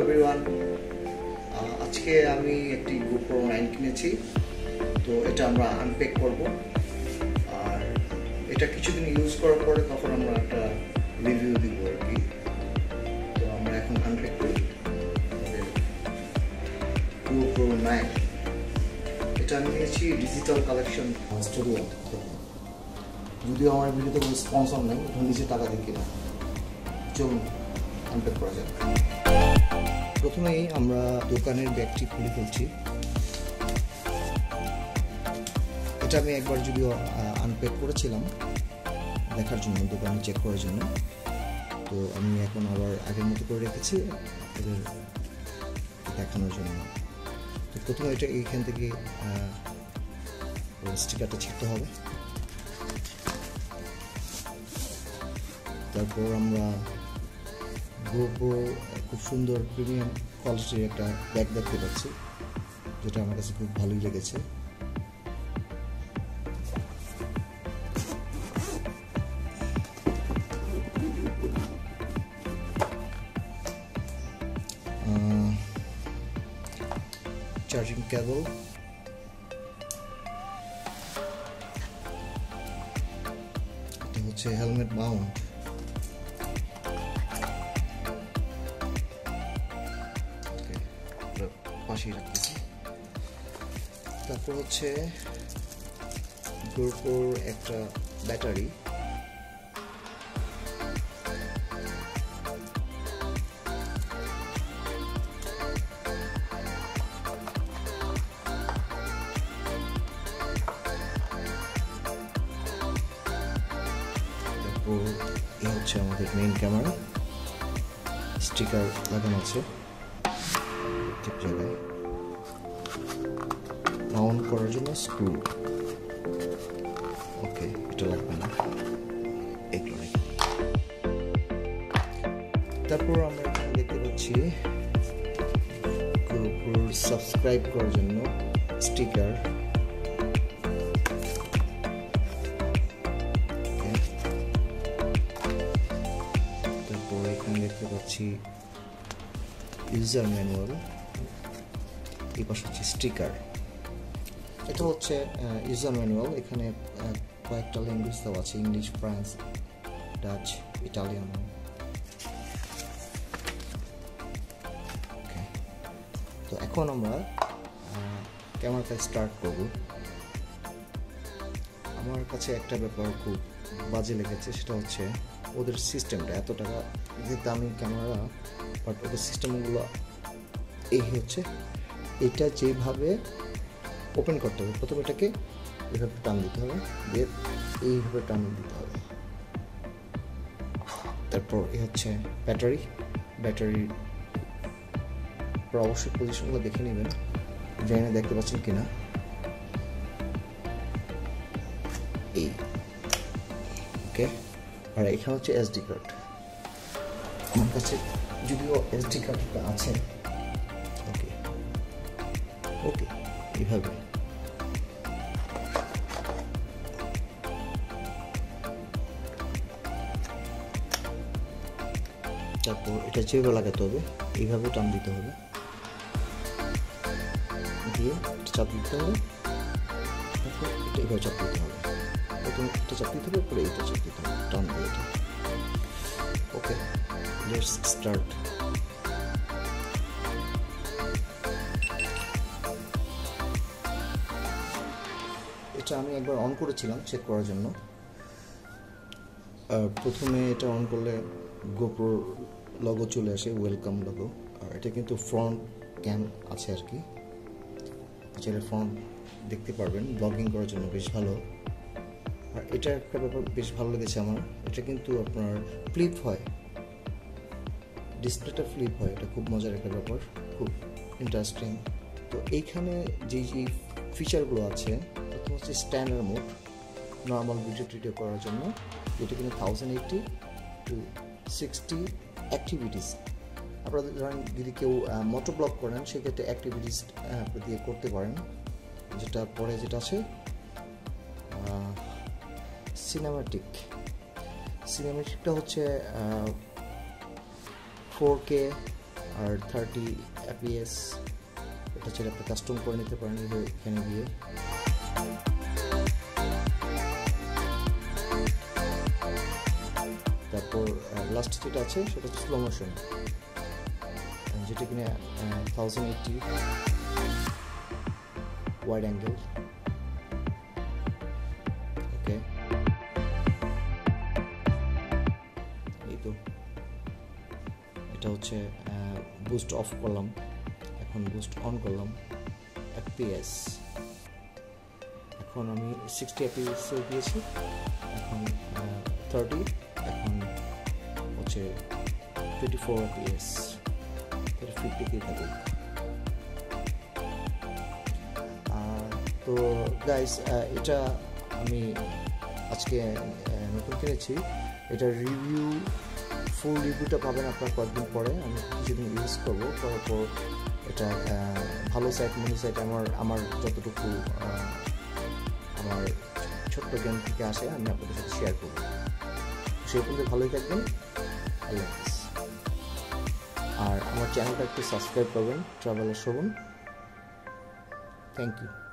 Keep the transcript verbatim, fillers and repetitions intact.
Everyone, আজকে আমি একটি GoPro নাইন কিনেছি। তো এটা আমরা আনপ্যাক করব, আর এটা কিছুদিন ইউজ করার পরে তখন আমরা একটা রিভিউ দিব আর কি। তো আমরা এখন আনপ্যাক করি GoPro নাইন। এটা আমি নিয়েছি ডিজিটাল কালেকশন স্টুডিও। যদিও আমার ভিডিওতে কোনো স্পন্সর নেই, এটা নিজে টাকা দিয়ে কিনা। চলুন আনপ্যাক করা যাক। প্রথমেই আমরা দোকানের ব্যাগটি খুলে ফেলছি। এটা আমি একবার যদিও আনপ্যাক করেছিলাম দেখার জন্য, দোকানে চেক করার জন্য। তো আমি এখন আবার আগের মতো করে রেখেছি এদের দেখানোর জন্য। তো প্রথমে এটা এইখান থেকে স্টিকারটা ছিঁড়তে হবে। তারপর আমরা GoPro খুব সুন্দর প্রিমিয়াম কোয়ালিটির একটা ব্যাগ দেখতে পাচ্ছি, যেটা আমার কাছে খুব ভালোই লেগেছে। চার্জিং কেবল, এটা হচ্ছে হেলমেট মাউন্ট, পাশেই রাখতেছি। তারপর হচ্ছে GoPro একটা ব্যাটারি, তারপর এই হচ্ছে আমাদের মেইন ক্যামেরা, স্টিকার লাগানো আছে ঠিক জায়গায়। মাউন্ট করার জন্য স্ক্রু, ওকে এটা লাগবে না, এগুলো রেখে। তারপর আমরা এখানে দেখতে পাচ্ছি GoPro সাবস্ক্রাইব করার জন্য স্টিকার। তারপর এখানে দেখতে পাচ্ছি ইউজার ম্যানুয়াল, এই পাশে হচ্ছে স্টিকার। এটা হচ্ছে ইউজার ম্যানুয়াল, এখানে কয়েকটা ল্যাঙ্গুয়েজ দেওয়া আছে, English, France, Dutch, Italian. Okay, তো এখন আমরা ক্যামেরাটা স্টার্ট করব। আমার কাছে একটা ব্যাপার খুব বাজে লেগেছে, সেটা হচ্ছে ওদের সিস্টেমটা। এত টাকা যে দামি ক্যামেরা, বাট ওদের সিস্টেমগুলো এই হচ্ছে, এটা যেভাবে ওপেন করতে হবে, প্রথমে এটাকে এইভাবে টান দিতে হবে, দিয়ে এইভাবে টান দিতে হবে। তারপর এই হচ্ছে ব্যাটারি, ব্যাটারির অবশ্যই পজিশনগুলো দেখে নেবেন, জানি দেখতে পাচ্ছেন কিনা। এই ওকে, আর এখানে হচ্ছে এসডি কার্ড। আমার কাছে যদিও এসডি কার্ডটা আছে। ওকে ওকে এইভাবে। তারপর এটা যেভাবে লাগাতে হবে, এইভাবে টান দিতে হবে, দিয়ে চাপ দিতে হবে। তারপর এটা এইভাবে চাপ দিতে হবে, প্রথমে এটা চাপ দিতে হবে, পরে এইটা চাপ দিতে হবে, টান দিয়ে এটা। Okay, let's start. এটা আমি একবার অন করেছিলাম চেক করার জন্য। প্রথমে এটা অন করলে GoPro লগো চলে আসে, ওয়েলকাম লগো। আর এটা কিন্তু ফ্রন্ট ক্যাম আছে আর কি, যেটা ফ্রন্ট দেখতে পারবেন, ব্লগিং করার জন্য বেশ ভালো। আর এটা একটা ব্যাপার বেশ ভালো লেগেছে আমার, এটা কিন্তু আপনার ফ্লিপ হয়, ডিসপ্লেটা ফ্লিপ হয়, এটা খুব মজার একটা ব্যাপার, খুব ইন্টারেস্টিং। তো এইখানে যে যে ফিচারগুলো আছে, প্রথম হচ্ছে স্ট্যান্ডার্ড মোড, নর্মাল ভিডিও টিডিও করার জন্য, যেটা কিন্তু thousand eighty two sixty activities. আপনাদের ধরেন যদি কেউ মোটো ব্লগ করেন, সেক্ষেত্রে অ্যাক্টিভিটিস দিয়ে করতে পারেন। যেটা পরে যেটা আছে সিনেমাটিক, সিনেমাটিকটা হচ্ছে ফোর কে আর থার্টি এফপিএস, এটা ছেড়ে আপনি কাস্টম করে নিতে পারেন এখানে গিয়ে। তারপর লাস্ট যেটা আছে সেটা হচ্ছে স্লো মোশন, যেটা কিনা thousand eighty wide angle. Okay, এই তো এটা হচ্ছে বুস্ট অফ করলাম, এখন বুস্ট অন করলাম। এফপিএস এখন আমি সিক্সটি এফপিএস দিয়েছি, এখন থার্টি, এখন হচ্ছে টোয়েন্টি ফোর এফপিএস, ফিফটি দিয়ে থাকুক। তো গাইস, এটা আমি আজকে নতুন কিনেছি, এটা রিভিউ ফুল রিভিউটা পাবেন আপনার কয়েকদিন পরে। আমি কিছুদিন ইউজ করবো, করার পর এটা ভালো সাইট মন্দ সাইট আমার আমার যতটুকু আমার ছোট্ট জ্ঞান থেকে আসে আমি আপনাদের সাথে শেয়ার করবো। সেই পর্যন্ত ভালোই থাকবেন, আল্লাহ হাফেজ। আর আমার চ্যানেলটা একটু সাবস্ক্রাইব করবেন, ট্রাভেলার শোভন। Thank you.